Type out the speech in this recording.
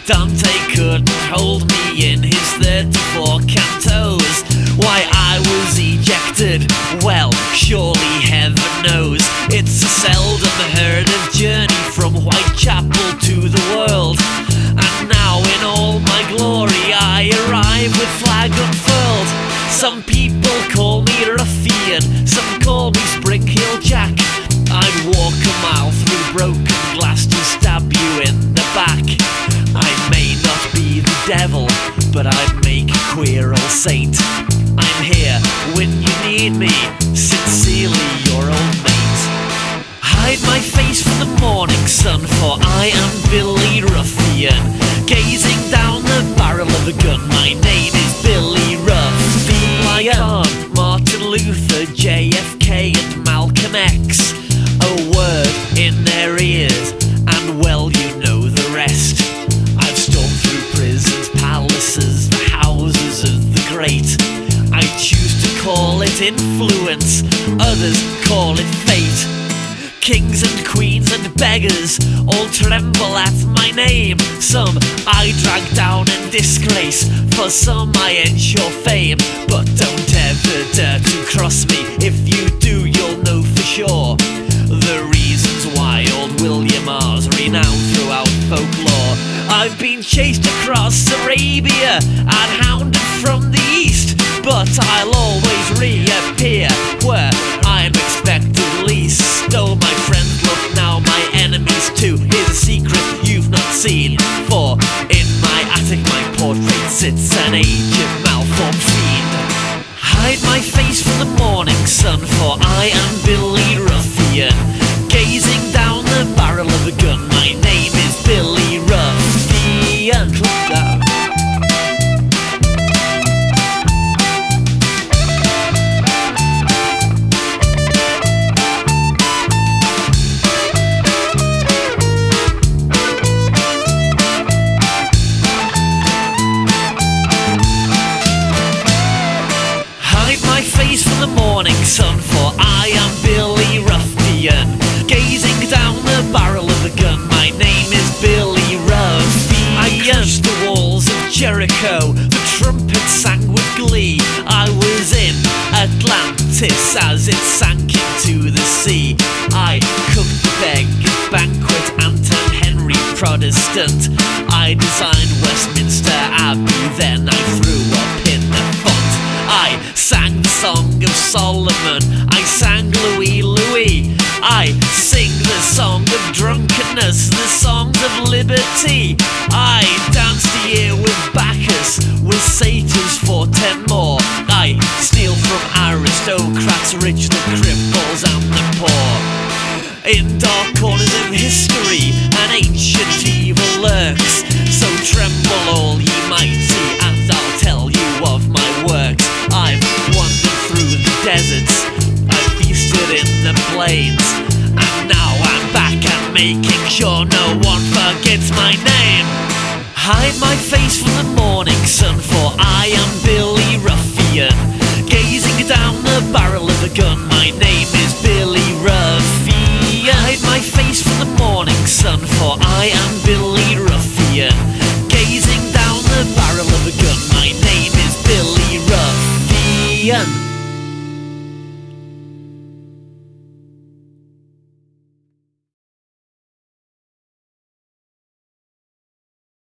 Dante couldn't hold me in his 34 cantos. Why I was ejected, well, surely heaven knows. It's a seldom heard of journey from Whitechapel to the world, and now in all my glory I arrive with flag unfurled. Some people call me Ruffian, some call me Spring-Heel Jack. I'd walk a mile through broken glass to stab you in the back. I may not be the devil, but I'd make a queer old saint. I'm here when you need me, sincerely your old mate. Hide my face from the morning sun, for I am Billy Ruffian. Gazing down the barrel of a gun, my name is Billy Ruffian. Martin Luther, JFK and Malcolm X, a word in their ears, and well you know the rest. I've stormed through prisons, palaces, the houses of the great. I choose to call it influence, others call it fate. Kings and queens and beggars all tremble at my name. Some I drag down in disgrace, for some I ensure fame. But don't ever dare to cross me, if you do you'll know for sure the reasons why old William R's renowned throughout folklore. I've been chased across Arabia and hounded from the east, but I'll always reappear where I'm expected least. Stole my friends, look now my enemies too. Here's a secret you've not seen, for in my attic my portrait sits an aged malformed fiend. Hide my face from the morning sun, for I am Billy Ruffian. Gazing down the barrel of a gun, my name is Billy Ruffian. From the morning sun, for I am Billy Ruffian. Gazing down the barrel of a gun, my name is Billy Ruffian. I crushed the walls of Jericho, the trumpet sang with glee. I was in Atlantis as it sank into the sea. I cooked the beggar's banquet, Anton Henry Protestant. I designed Westminster Abbey, then I threw up in the font. I sang the Song of Solomon, I sang Louis Louis. I sing the song of drunkenness, the songs of liberty. I danced here with Bacchus, with satyrs for 10 more. I steal from aristocrats, rich, the cripples and the poor. In dark corners of history an ancient evil lurks, so tremble all ye mighty, and I'll tell you of my works. I've wandered through the deserts, I've feasted in the plains, and now I'm back and making sure no one forgets my name. Hide my face from the morning sun, for